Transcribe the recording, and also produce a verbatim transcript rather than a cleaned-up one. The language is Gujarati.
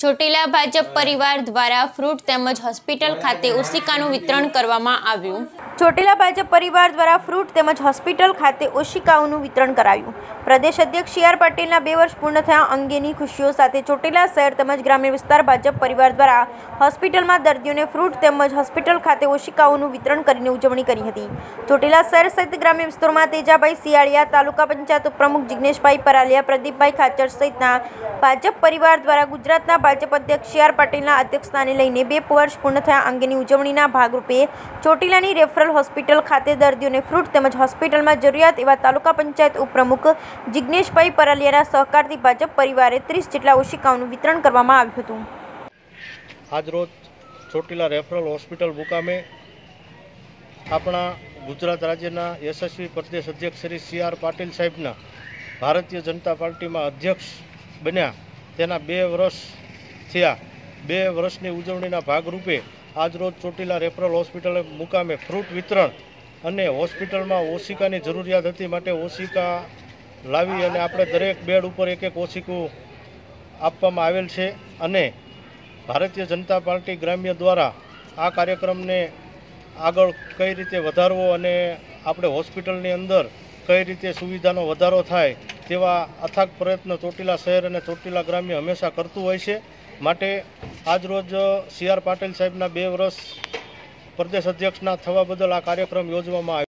ચોટીલા ભાજપ પરિવાર દ્વારા ફ્રૂટ તેમજ હોસ્પિટલ ખાતે ઓશિકાનું વિતરણ કરવામાં આવ્યું। ચોટીલા ભાજપ પરિવાર દ્વારા ફ્રૂટ તેમજ હોસ્પિટલ ખાતે ઓશિકાઓનું વિતરણ કરાયું। પ્રદેશ અધ્યક્ષ સી આર પાટીલના બે વર્ષ પૂર્ણ થયા અંગેની ખુશીઓ સાથે ચોટીલા શહેર તેમજ ગ્રામ્ય વિસ્તાર ભાજપ પરિવાર દ્વારા હોસ્પિટલમાં દર્દીઓને ફ્રૂટ તેમજ હોસ્પિટલ ખાતે ઓશિકાઓનું વિતરણ કરીને ઉજવણી કરી હતી। ચોટીલા શહેર સહિત ગ્રામ્ય વિસ્તારોમાં તેજાભાઈ સિયાળિયા, તાલુકા પંચાયત ઉપપ્રમુખ જિગ્નેશભાઈ પરાલિયા, પ્રદીપભાઈ ખાચર સહિતના ભાજપ પરિવાર દ્વારા ગુજરાતના ભાજપ અધ્યક્ષ સી આર પાટીલના અધ્યક્ષસ્થાને લઈને બે વર્ષ પૂર્ણ થયા અંગેની ઉજવણીના ભાગરૂપે ચોટીલાની રેફરલ હોસ્પિટલ ખાતે દર્દીઓને ફ્રૂટ તેમજ હોસ્પિટલમાં જરૂરિયાત એવા તાલુકા પંચાયત ઉપપ્રમુખ જિગ્નેશભાઈ પરાલિયાના સહકારથી ભાજપ પરિવારે ત્રીસ જેટલા ઓશિકાઓનું વિતરણ કરવામાં આવ્યું હતું। આજરોજ ચોટીલા રેફરલ હોસ્પિટલ મુકામે આપણા ગુજરાત રાજ્યના યશસ્વી પ્રદેશ અધ્યક્ષ શ્રી સી આર પાટીલ સાહેબના ભારતીય જનતા પાર્ટીમાં અધ્યક્ષ બન્યા તેના બે વર્ષ થયા। બે વર્ષની ઉજવણીના ભાગરૂપે આજરોજ ચોટીલા રેફરલ હોસ્પિટલ મુકામે ફ્રૂટ વિતરણ અને હોસ્પિટલમાં ઓશિકાની જરૂરિયાત હતી માટે ઓશિકા લાવી અને આપણે દરેક બેડ ઉપર એક એક ઓશિકું આપવામાં આવેલ છે અને ભારતીય જનતા પાર્ટી ગ્રામ્ય દ્વારા આ કાર્યક્રમને આગળ કઈ રીતે વધારવો અને આપણે હોસ્પિટલની અંદર કઈ રીતે સુવિધાનો વધારો થાય તેવા અથાગ પ્રયત્ન ચોટીલા શહેર અને ચોટીલા ગ્રામ્ય હંમેશા કરતું હોય છે। માટે આજરોજ સી આર પાટીલ સાહેબના બે વર્ષ પ્રદેશ અધ્યક્ષના થવા બદલ આ કાર્યક્રમ યોજવામાં આવ્યો।